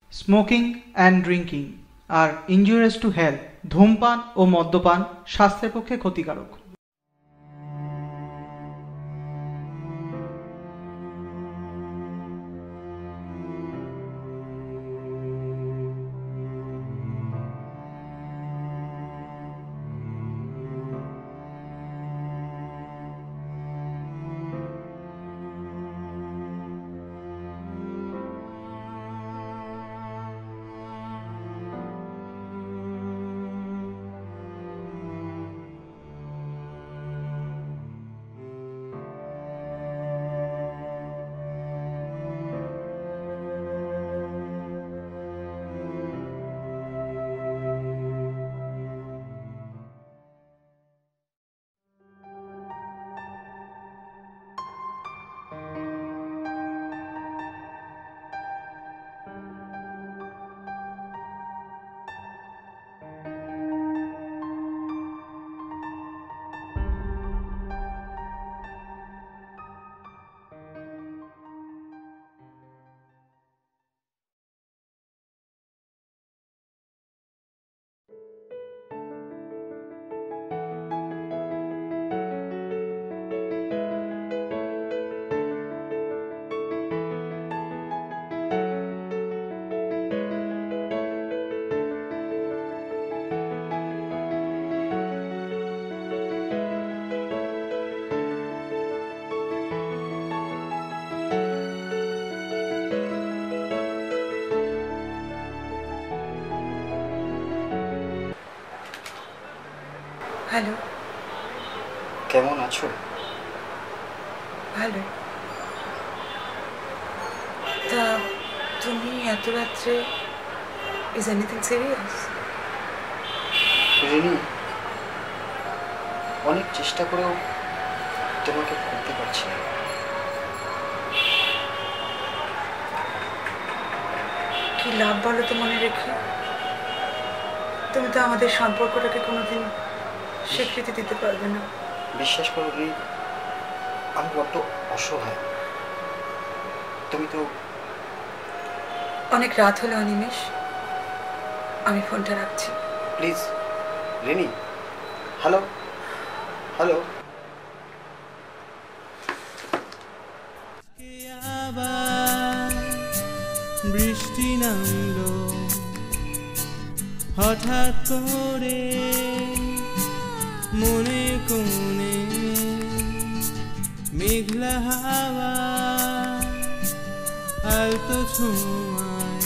Smoking and drinking are injurious to health. ধূমপান ও মদ্যপান স্বাস্থ্যের পক্ষে ক্ষতিকারক। হ্যালো, কেমন আছো? ভালো। তা তুমি এত রাত্রে, ইজ এনিথিং সিরিয়াস? রিনি, অনেক চেষ্টা করেও তোমাকে করতে পারছি না। কি লাভ বলো তো মনে রেখে? তুমি তো আমাদের সম্পর্কটাকে কোনোদিন স্বীকৃতি দিতে পারবে না। বিশ্বাস করো রিনি, আমি বড্ড অসহায়। তুমি তো অনেক রাত হলো অনিমেষ, আমি ফোনটা রাখছি। Please Rini, hello hello. বৃষ্টি নামলো হঠাৎ করে মনে কোণে, মেঘলা হাওয়া আলতো ছোঁয়ায়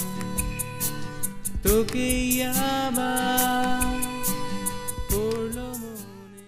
তোকে আবার পড়লো মনে।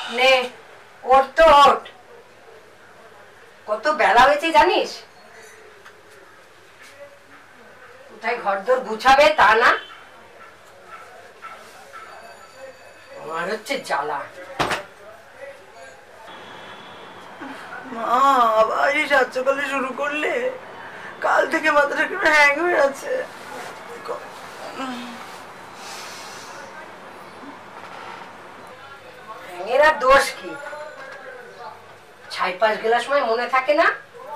নে ওঠ তো ওঠ, কত বেলা হয়েছে জানিস? কোথায় ঘরদোর গুছাবে তা না, আমার হচ্ছে জ্বালা। মা আবার এই সাত সকালে শুরু করলে? কাল থেকে মাথাটা একটু হ্যাং হয়ে আছে। হ্যাঙের আর দোষ কি? 4-5 গেলার সময় মনে থাকে না?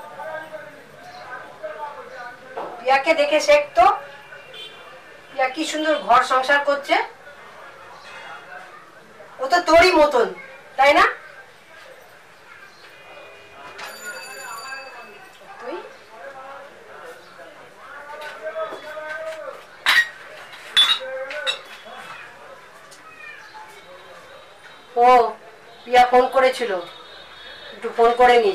পিয়াকে দেখে শেখ তো, পিয়া কি সুন্দর ঘর সংসার করছে। ও তো তোরই মতন, তাই না? তুই ও পিয়া ফোন করেছিল, একটু ফোন করে নিস।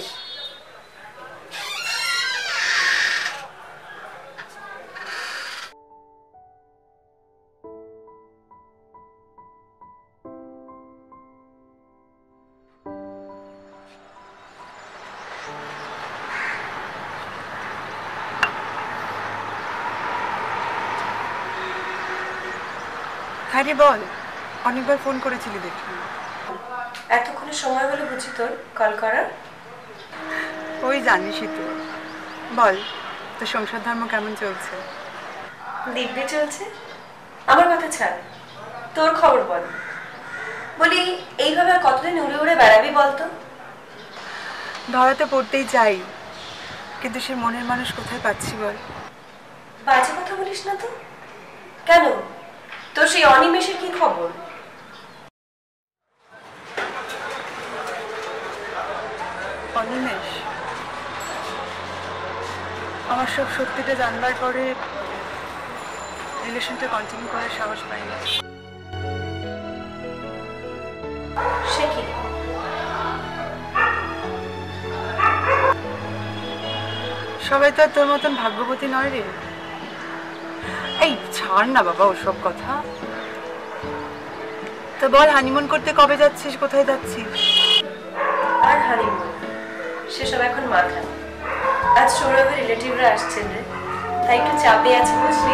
হ্যাঁ রে বল, অনেকবার ফোন করেছিলি দেখি। এতক্ষণে সময় হলো বুঝি তোর কল করার? ওই জানিসই তো। বল, তোর সংসার ধর্ম কেমন চলছে? দিব্যি চলছে। আমার কথা ছাড়, তোর খবর বল। বলি এইভাবে আর কতদিন উড়ে উড়ে বেড়াবি বলতো? ধরাতে পড়তেই চাই, কিন্তু সে মনের মানুষ কোথায় পাচ্ছি বল? বাজে কথা বলিস না তো। কেন, তোর সেই অনিমেষের কি খবর? অনিমেষ আমার সব সত্যিটা জানবার পরে রিলেশনটা কন্টিনিউ করার সাহস পাইনি। সে কি? সবাই তো আর তোর মতন ভাগ্যবতী নয় রে। এই ছাড় না বাবা ওসব কথা। তো বল, হানিমুন করতে কবে যাচ্ছিস, কোথায় যাচ্ছিস? আর হানিমুন সেসব এখন মাথা। আজ সৌরভের রিলেটিভরা আসছেন রে, তাই একটু চাপে আছে বুঝলি।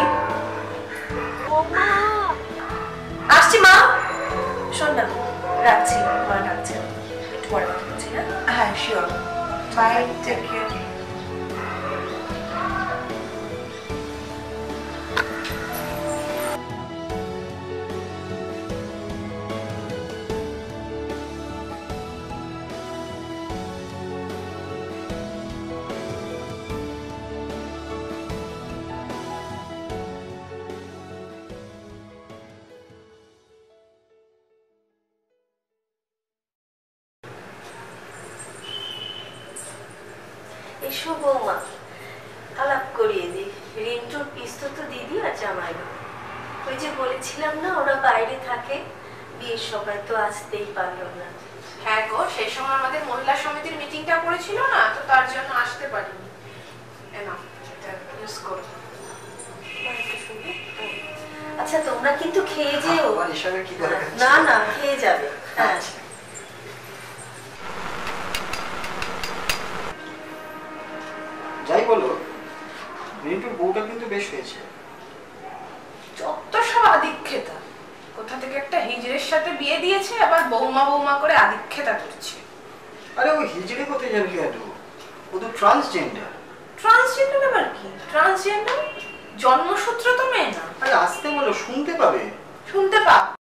আসছি মা। শোন না, রাখছি, মা ডাকছেন, একটু পরে কথা বলছি। হ্যাঁ শিওর, বাই, টেক কেয়ার। এসো বৌমা, আলাপ করিয়ে দিই। রিন্টুর পিস্তল তো দিদি আর জামাই। ওই যে বলেছিলাম না ওরা বাইরে থাকে, বিয়ের সময় তো আসতেই পারলো না। হ্যাঁ গো, সেই সময় আমাদের মহিলা সমিতির মিটিংটা পড়েছিল না, তো তার জন্য আসতে পারিনি। ইউজ করো। আচ্ছা তোমরা কিন্তু খেয়ে যেও। না না, খেয়ে যাবে। হ্যাঁ যাই বলো, রিন্টুর বউটা কিন্তু বেশ হয়েছে। যত সব আদিক্ষেতা, কোথা থেকে একটা হিজড়ের সাথে বিয়ে দিয়েছে, আবার বৌমা বৌমা করে আদিক্ষেতা করছে। আরে ওই হিজড়ে কোথায় যাবে কেন? ও তো ট্রান্সজেন্ডার। ট্রান্সজেন্ডার আবার কি? ট্রান্সজেন্ডার জন্মসূত্র তো মেয়ে না। আরে আসতে বলো, শুনতে পাবে। শুনতে পা